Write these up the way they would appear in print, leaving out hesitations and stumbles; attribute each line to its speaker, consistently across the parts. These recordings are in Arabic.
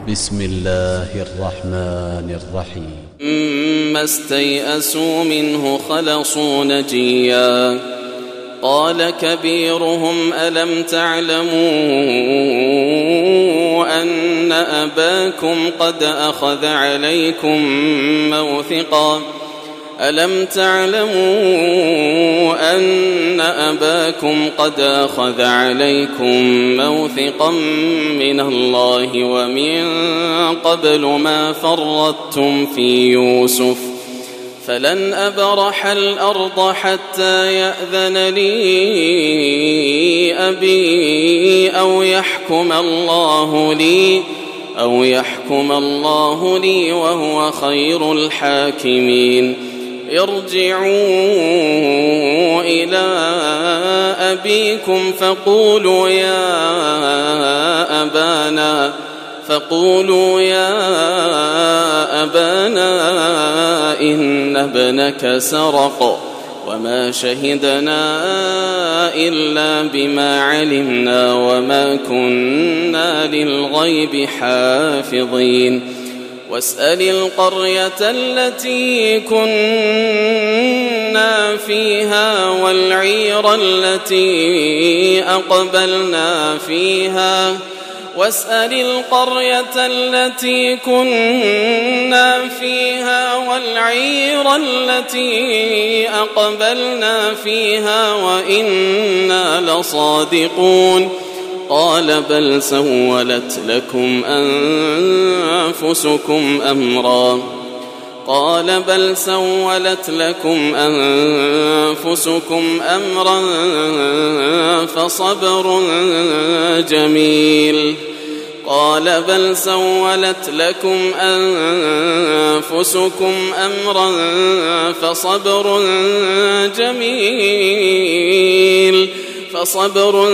Speaker 1: بسم الله الرحمن الرحيم.
Speaker 2: ما استيئسوا منه خلصوا نجيا قال كبيرهم ألم تعلموا أن أباكم قد أخذ عليكم موثقا من الله ومن قبل ما فرطتم في يوسف فلن أبرح الأرض حتى يأذن لي أبي أو يحكم الله لي وهو خير الحاكمين. ارجعوا إلى أبيكم فقولوا يا أبانا إن ابنك سرق وما شهدنا إلا بما علمنا وما كنا للغيب حافظين. واسأل القرية التي كنا فيها والعير التي أقبلنا فيها وإنا لصادقون. قال بل سولت لكم أنفسكم أمرا فصبر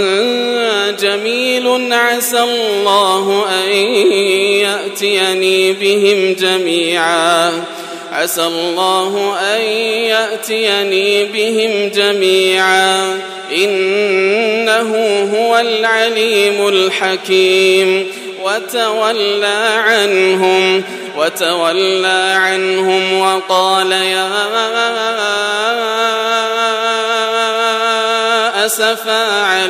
Speaker 2: جميل عسى الله أن يأتيني بهم جميعا إنه هو العليم الحكيم. وتولى عنهم وقال يا أسفا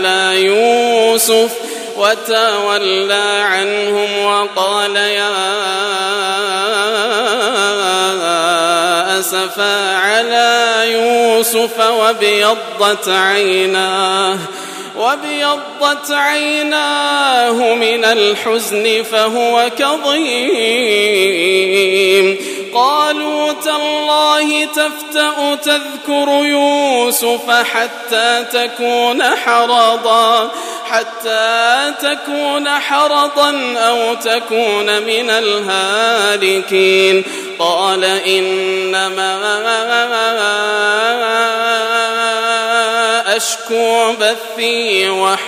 Speaker 2: على يوسف وابيضت عيناه من الحزن فهو كظيم. قالوا تالله تفتأ تذكر يوسف حتى تكون حرضا أو تكون من الهالكين. قال إنما أشكو بثي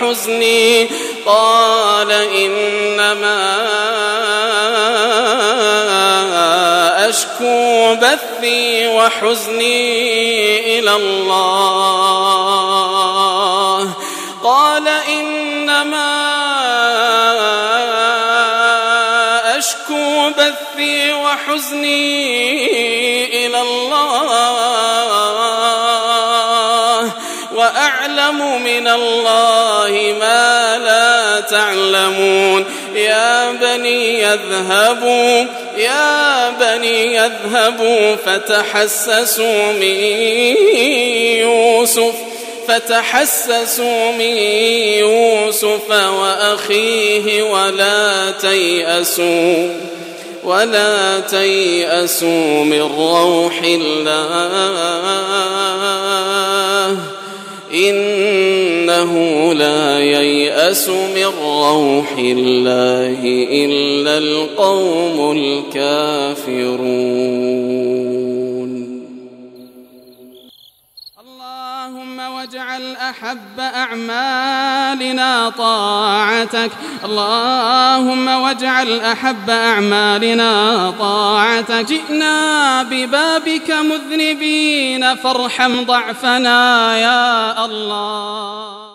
Speaker 2: وحزني إلى الله. قال إنما أشكو بثي وحزني إلى الله وأعلم من الله ما لا تعلمون. يا بني يذهبوا فتحسسوا من يوسف وأخيه ولا تيأسوا من روح الله إنه لا ييأس من روح الله إلا القوم الكافرون. اللهم واجعل أحب أعمالنا طاعتك. جئنا ببابك مذنبين فارحم ضعفنا يا الله.